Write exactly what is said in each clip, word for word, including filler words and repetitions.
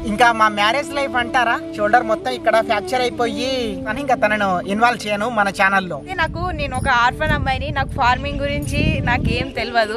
ఇంకా మా marriage life అంటారా, షోల్డర్ మొత్తం ఇక్కడ ఫ్రాక్చర్ అయిపోయి అని ఇంకా తనను ఇన్వాల్వ్ చేయను మన ఛానల్లో. నాకు నేను ఒక ఆర్ఫన్ అమ్మాయిని, నాకు ఫార్మింగ్ గురించి నాకేం తెలియదు.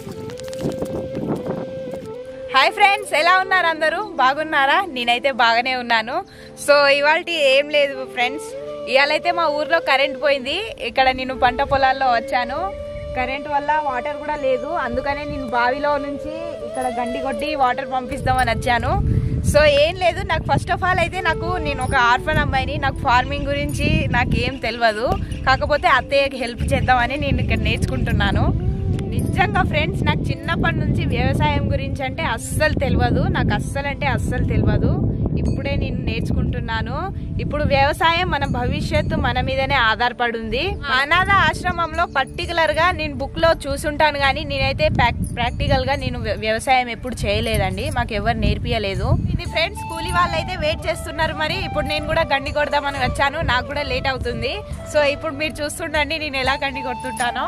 హాయ్ ఫ్రెండ్స్, ఎలా ఉన్నారు అందరూ? బాగున్నారా? నేనైతే బాగానే ఉన్నాను. సో ఇవాళ ఏం లేదు ఫ్రెండ్స్, ఇవాళైతే మా ఊర్లో కరెంట్ పోయింది. ఇక్కడ నేను పంట పొలాల్లో వచ్చాను. కరెంట్ వల్ల వాటర్ కూడా లేదు, అందుకనే నేను బావిలో నుంచి ఇక్కడ గండి కొట్టి వాటర్ పంపిస్తామని వచ్చాను. సో ఏం లేదు, నాకు ఫస్ట్ ఆఫ్ ఆల్ అయితే నాకు నేను ఒక ఆర్ఫన్ అమ్మాయిని, నాకు ఫార్మింగ్ గురించి నాకేం తెలియదు. కాకపోతే అత్తయ్యకి హెల్ప్ చేద్దామని నేను ఇక్కడ నేర్చుకుంటున్నాను. నిజంగా ఫ్రెండ్స్, నాకు చిన్నప్పటి నుంచి వ్యవసాయం గురించి అంటే అస్సలు తెలియదు. నాకు అస్సలు అంటే అస్సలు తెలియదు. ఇప్పుడే నేను నేర్చుకుంటున్నాను. ఇప్పుడు వ్యవసాయం మన భవిష్యత్తు మన మీదనే ఆధారపడి ఉంది. అనాథ ఆశ్రమంలో పర్టికులర్ గా నేను బుక్ లో చూసుంటాను, కానీ నేనైతే ప్రాక్టికల్ గా నేను వ్యవసాయం ఎప్పుడు చేయలేదండి. మాకు ఎవరు నేర్పియలేదు. ఇది ఫ్రెండ్స్, కూలీ వాళ్ళు అయితే వెయిట్ చేస్తున్నారు. మరి ఇప్పుడు నేను కూడా గండి కొడదామని వచ్చాను. నాకు కూడా లేట్ అవుతుంది. సో ఇప్పుడు మీరు చూస్తుండండి నేను ఎలా గండి కొడుతుంటానో.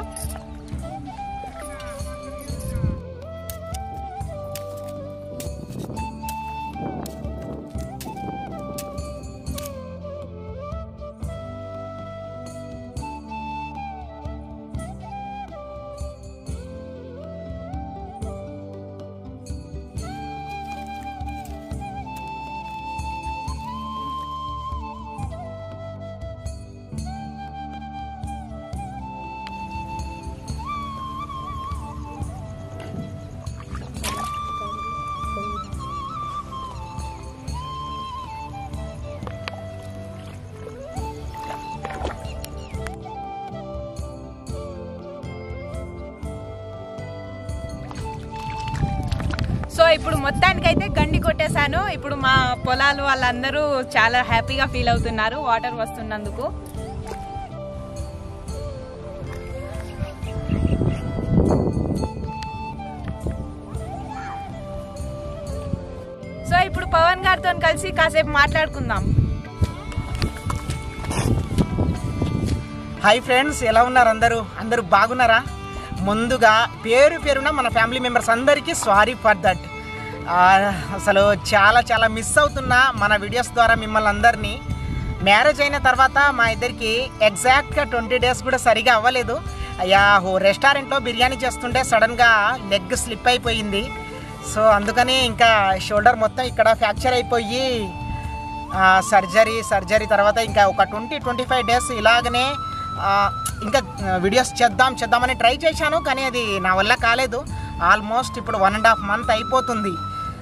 సో ఇప్పుడు మొత్తానికైతే గండి కొట్టేశాను. ఇప్పుడు మా పొలాలు వాళ్ళందరూ చాలా హ్యాపీగా ఫీల్ అవుతున్నారు వాటర్ వస్తున్నందుకు. సో ఇప్పుడు పవన్ గారితో కలిసి కాసేపు మాట్లాడుకుందాం. హాయ్ ఫ్రెండ్స్, ఎలా ఉన్నారు అందరూ? అందరూ బాగున్నారా? ముందుగా పేరు పేరున మన ఫ్యామిలీ మెంబర్స్ అందరికీ సారీ ఫర్ దట్. అసలు చాలా చాలా మిస్ అవుతున్నా మన వీడియోస్ ద్వారా మిమ్మల్ని అందరినీ. మ్యారేజ్ అయిన తర్వాత మా ఇద్దరికి ఎగ్జాక్ట్గా ట్వంటీ డేస్ కూడా సరిగా అవ్వలేదు. అయ్యా ఓ రెస్టారెంట్లో బిర్యానీ చేస్తుంటే సడన్గా లెగ్ స్లిప్ అయిపోయింది. సో అందుకని ఇంకా షోల్డర్ మొత్తం ఇక్కడ ఫ్రాక్చర్ అయిపోయి సర్జరీ సర్జరీ తర్వాత ఇంకా ఒక ట్వంటీ ట్వంటీ ఫైవ్ డేస్ ఇలాగనే ఇంకా వీడియోస్ చేద్దాం చేద్దామని ట్రై చేశాను, కానీ అది నా వల్ల కాలేదు. ఆల్మోస్ట్ ఇప్పుడు వన్ అండ్ హాఫ్ మంత్ అయిపోతుంది.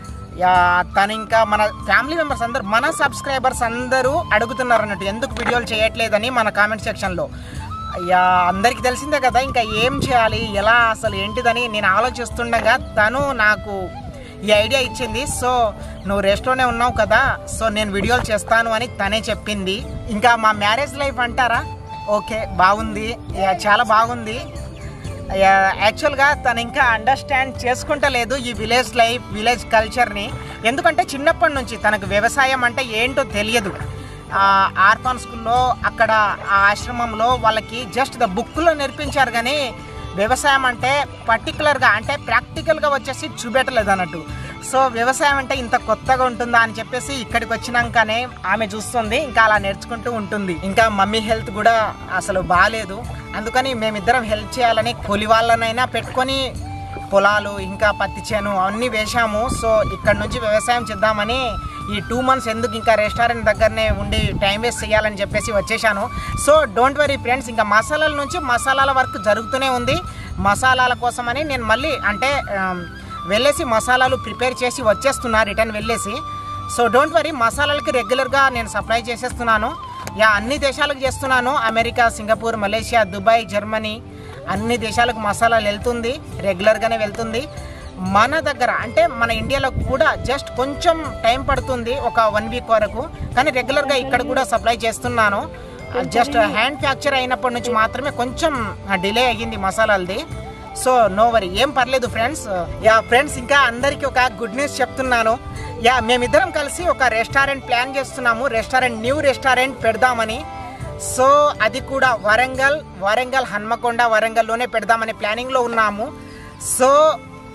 తను ఇంకా మన ఫ్యామిలీ మెంబర్స్ అందరూ, మన సబ్స్క్రైబర్స్ అందరూ అడుగుతున్నారు అన్నట్టు ఎందుకు వీడియోలు చేయట్లేదని మన కామెంట్ సెక్షన్లో. అయ్యా అందరికీ తెలిసిందే కదా, ఇంకా ఏం చేయాలి, ఎలా అసలు ఏంటిదని నేను ఆలోచిస్తుండగా తను నాకు ఈ ఐడియా ఇచ్చింది. సో నువ్వు రెస్ట్లోనే ఉన్నావు కదా, సో నేను వీడియోలు చేస్తాను అని తనే చెప్పింది. ఇంకా మా మ్యారేజ్ లైఫ్ అంటారా, ఓకే బాగుంది, చాలా బాగుంది. యాక్చువల్గా తను ఇంకా అండర్స్టాండ్ చేసుకుంటలేదు ఈ విలేజ్ లైఫ్, విలేజ్ కల్చర్ని. ఎందుకంటే చిన్నప్పటి నుంచి తనకు వ్యవసాయం అంటే ఏంటో తెలియదు. ఆర్ఫాన్ స్కూల్లో అక్కడ ఆ ఆశ్రమంలో వాళ్ళకి జస్ట్ ద బుక్లో నేర్పించారు, కానీ వ్యవసాయం అంటే పర్టికులర్గా అంటే ప్రాక్టికల్గా వచ్చేసి చూపెట్టలేదు అన్నట్టు. సో వ్యవసాయం అంటే ఇంత కొత్తగా ఉంటుందా అని చెప్పేసి ఇక్కడికి వచ్చినాకనే ఆమె చూస్తుంది, ఇంకా అలా నేర్చుకుంటూ ఉంటుంది. ఇంకా మమ్మీ హెల్త్ కూడా అసలు బాగాలేదు, అందుకని మేమిద్దరం హెల్ప్ చేయాలని కూలి వాళ్ళనైనా పెట్టుకొని పొలాలు ఇంకా పత్తి చేను అవన్నీ వేశాము. సో ఇక్కడ నుంచి వ్యవసాయం చేద్దామని ఈ టూ మంత్స్ ఎందుకు ఇంకా రెస్టారెంట్ దగ్గరనే ఉండి టైం వేస్ట్ చేయాలని చెప్పేసి వచ్చేసాను. సో డోంట్ వరీ ఫ్రెండ్స్, ఇంకా మసాలాల నుంచి మసాలాల వర్క్ జరుగుతూనే ఉంది. మసాలాల కోసమని నేను మళ్ళీ అంటే వెళ్ళేసి మసాలాలు ప్రిపేర్ చేసి వచ్చేస్తున్నా రిటర్న్ వెళ్ళేసి. సో డోంట్ వరీ, మసాలాలకి రెగ్యులర్గా నేను సప్లై చేసేస్తున్నాను. యా అన్ని దేశాలకు చేస్తున్నాను, America, Singapore, Malaysia, Dubai, Germany అన్ని దేశాలకు మసాలాలు వెళ్తుంది, రెగ్యులర్గానే వెళ్తుంది. మన దగ్గర అంటే మన ఇండియాలో కూడా జస్ట్ కొంచెం టైం పడుతుంది, ఒక వన్ వీక్ వరకు, కానీ రెగ్యులర్గా ఇక్కడ కూడా సప్లై చేస్తున్నాను. జస్ట్ హ్యాండ్ ఫ్రాక్చర్ అయినప్పటి నుంచి మాత్రమే కొంచెం డిలే అయ్యింది మసాలాలది. సో నో వరీ, ఏం పర్లేదు ఫ్రెండ్స్. యా ఫ్రెండ్స్, ఇంకా అందరికీ ఒక గుడ్ న్యూస్ చెప్తున్నాను. యా మేమిద్దరం కలిసి ఒక రెస్టారెంట్ ప్లాన్ చేస్తున్నాము, రెస్టారెంట్ న్యూ రెస్టారెంట్ పెడదామని. సో అది కూడా వరంగల్ వరంగల్ హన్మకొండ వరంగల్లోనే పెడదామని ప్లానింగ్లో ఉన్నాము. సో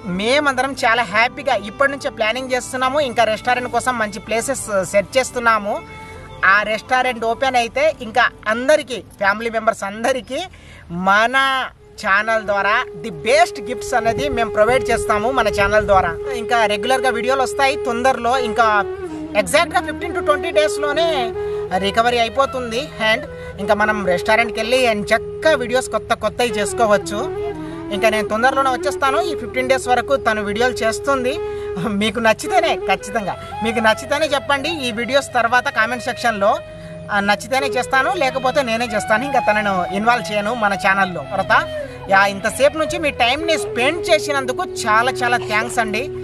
మేమందరం చాలా హ్యాపీగా ఇప్పటి నుంచే ప్లానింగ్ చేస్తున్నాము. ఇంకా రెస్టారెంట్ కోసం మంచి ప్లేసెస్ సెట్ చేస్తున్నాము. ఆ రెస్టారెంట్ ఓపెన్ అయితే ఇంకా అందరికీ ఫ్యామిలీ మెంబర్స్ అందరికీ మన ఛానల్ ద్వారా ది బెస్ట్ గిఫ్ట్స్ అనేది మేము ప్రొవైడ్ చేస్తాము మన ఛానల్ ద్వారా. ఇంకా రెగ్యులర్గా వీడియోలు వస్తాయి తొందరలో. ఇంకా ఎగ్జాక్ట్గా ఫిఫ్టీన్ టు ట్వంటీ డేస్లోనే రికవరీ అయిపోతుంది హ్యాండ్. ఇంకా మనం రెస్టారెంట్కి వెళ్ళి అండ్ చక్కగా వీడియోస్ కొత్త కొత్తవి చేసుకోవచ్చు. ఇంకా నేను తొందరలోనే వచ్చేస్తాను. ఈ ఫిఫ్టీన్ డేస్ వరకు తను వీడియోలు చేస్తుంది. మీకు నచ్చితేనే, ఖచ్చితంగా మీకు నచ్చితేనే చెప్పండి ఈ వీడియోస్ తర్వాత కామెంట్ సెక్షన్లో. నచ్చితేనే చేస్తాను, లేకపోతే నేనే చేస్తాను. ఇంకా తనను ఇన్వాల్వ్ చేయను మన ఛానల్లో. తర్వాత యా ఇంతసేపు నుంచి మీ టైంని స్పెండ్ చేసినందుకు చాలా చాలా థ్యాంక్స్ అండి.